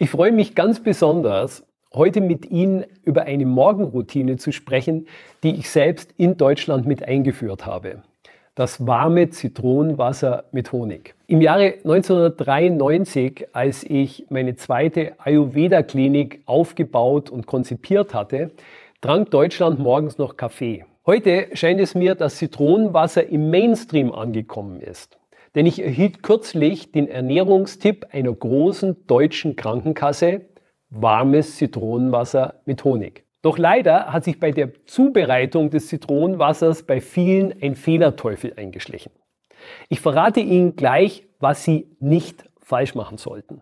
Ich freue mich ganz besonders, heute mit Ihnen über eine Morgenroutine zu sprechen, die ich selbst in Deutschland mit eingeführt habe. Das warme Zitronenwasser mit Honig. Im Jahre 1993, als ich meine zweite Ayurveda-Klinik aufgebaut und konzipiert hatte, trank Deutschland morgens noch Kaffee. Heute scheint es mir, dass Zitronenwasser im Mainstream angekommen ist. Denn ich erhielt kürzlich den Ernährungstipp einer großen deutschen Krankenkasse: warmes Zitronenwasser mit Honig. Doch leider hat sich bei der Zubereitung des Zitronenwassers bei vielen ein Fehlerteufel eingeschlichen. Ich verrate Ihnen gleich, was Sie nicht falsch machen sollten.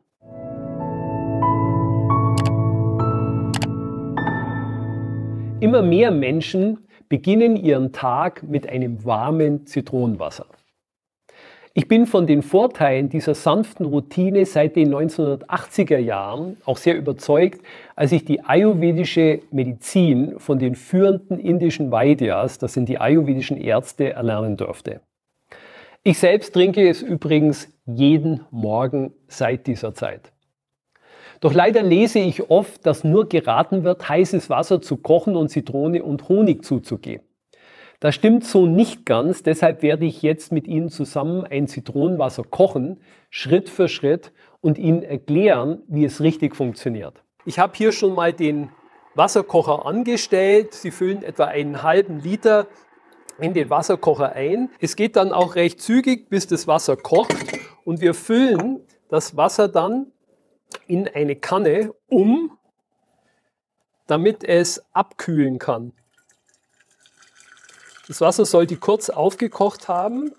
Immer mehr Menschen beginnen ihren Tag mit einem warmen Zitronenwasser. Ich bin von den Vorteilen dieser sanften Routine seit den 1980er Jahren auch sehr überzeugt, als ich die ayurvedische Medizin von den führenden indischen Vaidyas, das sind die ayurvedischen Ärzte, erlernen durfte. Ich selbst trinke es übrigens jeden Morgen seit dieser Zeit. Doch leider lese ich oft, dass nur geraten wird, heißes Wasser zu kochen und Zitrone und Honig zuzugeben. Das stimmt so nicht ganz, deshalb werde ich jetzt mit Ihnen zusammen ein Zitronenwasser kochen, Schritt für Schritt, und Ihnen erklären, wie es richtig funktioniert. Ich habe hier schon mal den Wasserkocher angestellt. Sie füllen etwa einen halben Liter in den Wasserkocher ein. Es geht dann auch recht zügig, bis das Wasser kocht, und wir füllen das Wasser dann in eine Kanne damit es abkühlen kann. Das Wasser sollte kurz aufgekocht haben.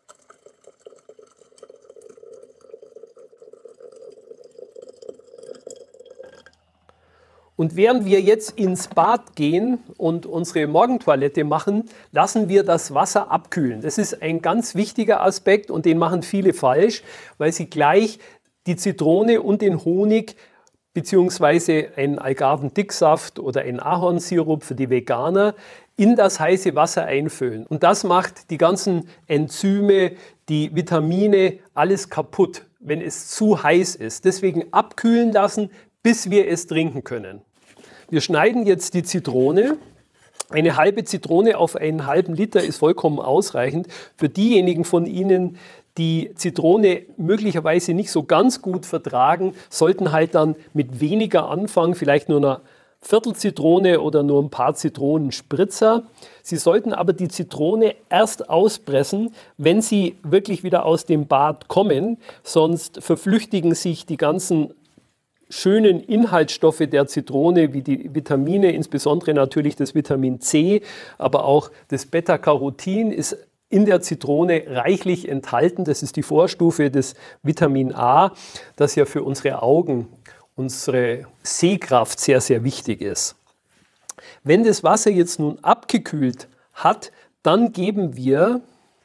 Und während wir jetzt ins Bad gehen und unsere Morgentoilette machen, lassen wir das Wasser abkühlen. Das ist ein ganz wichtiger Aspekt und den machen viele falsch, weil sie gleich die Zitrone und den Honig beziehungsweise einen Agavendicksaft oder einen Ahornsirup für die Veganer in das heiße Wasser einfüllen. Und das macht die ganzen Enzyme, die Vitamine, alles kaputt, wenn es zu heiß ist. Deswegen abkühlen lassen, bis wir es trinken können. Wir schneiden jetzt die Zitrone. Eine halbe Zitrone auf einen halben Liter ist vollkommen ausreichend. Für diejenigen von Ihnen, die Zitrone möglicherweise nicht so ganz gut vertragen, sollten halt dann mit weniger anfangen, vielleicht nur eine Viertelzitrone oder nur ein paar Zitronenspritzer. Sie sollten aber die Zitrone erst auspressen, wenn Sie wirklich wieder aus dem Bad kommen, sonst verflüchtigen sich die ganzen schönen Inhaltsstoffe der Zitrone, wie die Vitamine, insbesondere natürlich das Vitamin C, aber auch das Beta-Carotin ist in der Zitrone reichlich enthalten. Das ist die Vorstufe des Vitamin A, das ja für unsere Augen, unsere Sehkraft sehr, sehr wichtig ist. Wenn das Wasser jetzt nun abgekühlt hat, dann geben wir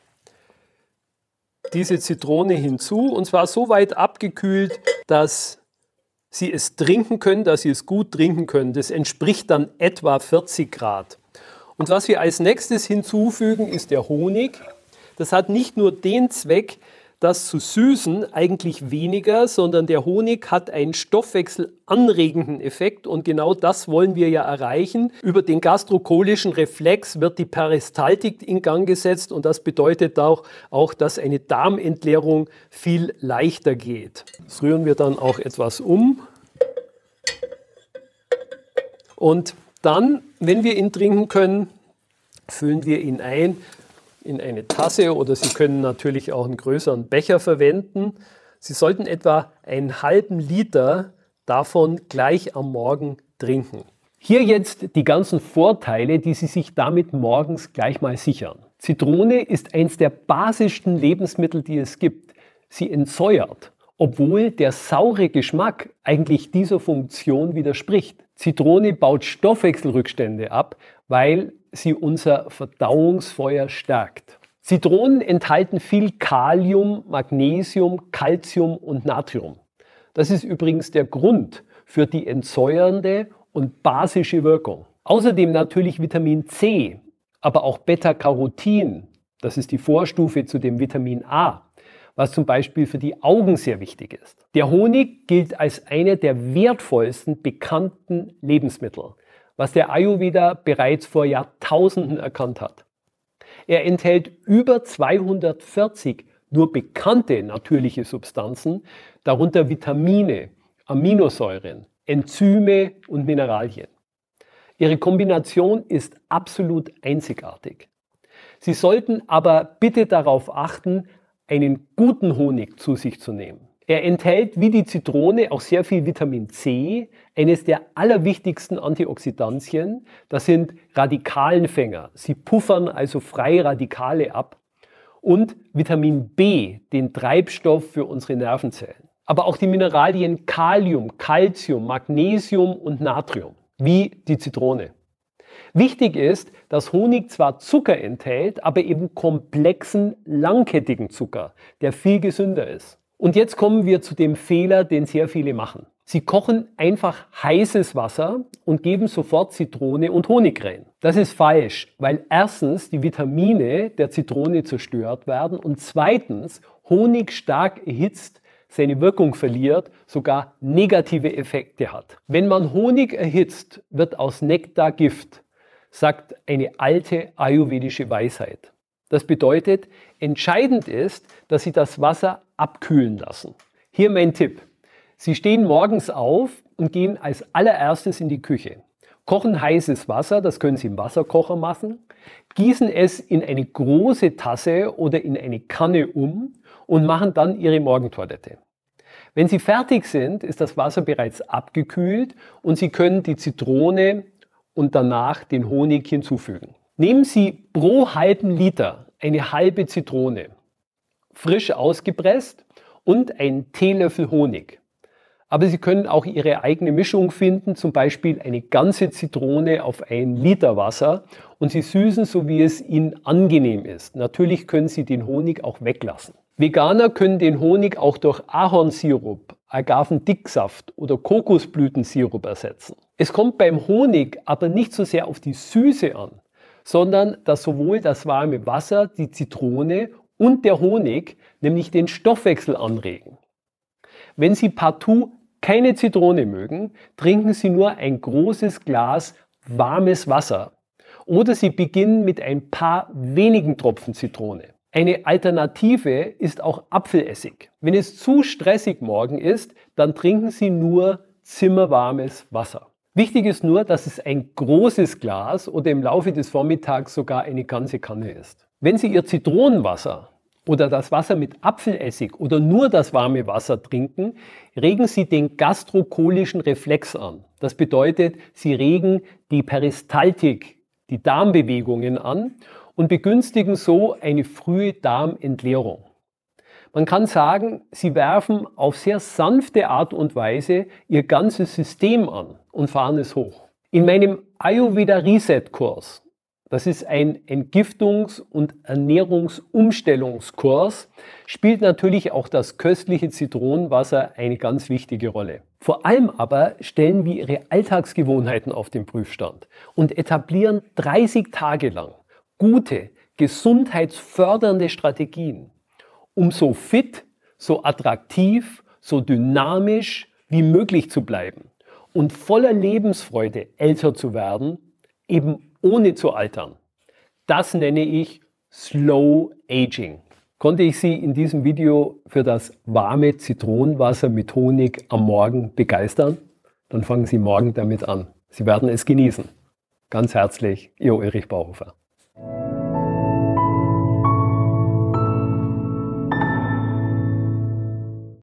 diese Zitrone hinzu, und zwar so weit abgekühlt, dass Sie es trinken können, dass Sie es gut trinken können. Das entspricht dann etwa 40 Grad. Und was wir als nächstes hinzufügen, ist der Honig. Das hat nicht nur den Zweck, das zu süßen, eigentlich weniger, sondern der Honig hat einen stoffwechselanregenden Effekt, und genau das wollen wir ja erreichen. Über den gastrocholischen Reflex wird die Peristaltik in Gang gesetzt, und das bedeutet auch, dass eine Darmentleerung viel leichter geht. Das rühren wir dann auch etwas um. Und dann, wenn wir ihn trinken können, füllen wir ihn ein in eine Tasse, oder Sie können natürlich auch einen größeren Becher verwenden. Sie sollten etwa einen halben Liter davon gleich am Morgen trinken. Hier jetzt die ganzen Vorteile, die Sie sich damit morgens gleich mal sichern. Zitrone ist eins der basischsten Lebensmittel, die es gibt. Sie entsäuert, obwohl der saure Geschmack eigentlich dieser Funktion widerspricht. Zitrone baut Stoffwechselrückstände ab, weil sie unser Verdauungsfeuer stärkt. Zitronen enthalten viel Kalium, Magnesium, Calcium und Natrium. Das ist übrigens der Grund für die entsäuernde und basische Wirkung. Außerdem natürlich Vitamin C, aber auch Beta-Carotin, das ist die Vorstufe zu dem Vitamin A, was zum Beispiel für die Augen sehr wichtig ist. Der Honig gilt als einer der wertvollsten bekannten Lebensmittel, was der Ayurveda bereits vor Jahrtausenden erkannt hat. Er enthält über 240 nur bekannte natürliche Substanzen, darunter Vitamine, Aminosäuren, Enzyme und Mineralien. Ihre Kombination ist absolut einzigartig. Sie sollten aber bitte darauf achten, einen guten Honig zu sich zu nehmen. Er enthält wie die Zitrone auch sehr viel Vitamin C, eines der allerwichtigsten Antioxidantien. Das sind Radikalenfänger. Sie puffern also freie Radikale ab. Und Vitamin B, den Treibstoff für unsere Nervenzellen. Aber auch die Mineralien Kalium, Calcium, Magnesium und Natrium, wie die Zitrone. Wichtig ist, dass Honig zwar Zucker enthält, aber eben komplexen, langkettigen Zucker, der viel gesünder ist. Und jetzt kommen wir zu dem Fehler, den sehr viele machen. Sie kochen einfach heißes Wasser und geben sofort Zitrone und Honig rein. Das ist falsch, weil erstens die Vitamine der Zitrone zerstört werden und zweitens Honig stark erhitzt seine Wirkung verliert, sogar negative Effekte hat. Wenn man Honig erhitzt, wird aus Nektar Gift, sagt eine alte ayurvedische Weisheit. Das bedeutet, entscheidend ist, dass Sie das Wasser abkühlen lassen. Hier mein Tipp. Sie stehen morgens auf und gehen als allererstes in die Küche. Kochen heißes Wasser, das können Sie im Wasserkocher machen, gießen es in eine große Tasse oder in eine Kanne um und machen dann Ihre Morgentoilette. Wenn Sie fertig sind, ist das Wasser bereits abgekühlt und Sie können die Zitrone und danach den Honig hinzufügen. Nehmen Sie pro halben Liter eine halbe Zitrone, frisch ausgepresst und einen Teelöffel Honig. Aber Sie können auch Ihre eigene Mischung finden, zum Beispiel eine ganze Zitrone auf 1 Liter Wasser und Sie süßen, so wie es Ihnen angenehm ist. Natürlich können Sie den Honig auch weglassen. Veganer können den Honig auch durch Ahornsirup, Agavendicksaft oder Kokosblütensirup ersetzen. Es kommt beim Honig aber nicht so sehr auf die Süße an, sondern dass sowohl das warme Wasser, die Zitrone und der Honig nämlich den Stoffwechsel anregen. Wenn Sie partout keine Zitrone mögen, trinken Sie nur ein großes Glas warmes Wasser oder Sie beginnen mit ein paar wenigen Tropfen Zitrone. Eine Alternative ist auch Apfelessig. Wenn es zu stressig morgen ist, dann trinken Sie nur zimmerwarmes Wasser. Wichtig ist nur, dass es ein großes Glas oder im Laufe des Vormittags sogar eine ganze Kanne ist. Wenn Sie Ihr Zitronenwasser oder das Wasser mit Apfelessig oder nur das warme Wasser trinken, regen Sie den gastrocholischen Reflex an. Das bedeutet, Sie regen die Peristaltik, die Darmbewegungen an und begünstigen so eine frühe Darmentleerung. Man kann sagen, Sie werfen auf sehr sanfte Art und Weise Ihr ganzes System an und fahren es hoch. In meinem Ayurveda Reset Kurs, das ist ein Entgiftungs- und Ernährungsumstellungskurs, spielt natürlich auch das köstliche Zitronenwasser eine ganz wichtige Rolle. Vor allem aber stellen wir Ihre Alltagsgewohnheiten auf den Prüfstand und etablieren 30 Tage lang gute, gesundheitsfördernde Strategien, um so fit, so attraktiv, so dynamisch wie möglich zu bleiben und voller Lebensfreude älter zu werden, eben ohne zu altern. Das nenne ich Slow Aging. Konnte ich Sie in diesem Video für das warme Zitronenwasser mit Honig am Morgen begeistern? Dann fangen Sie morgen damit an. Sie werden es genießen. Ganz herzlich, Ihr Ulrich Bauhofer.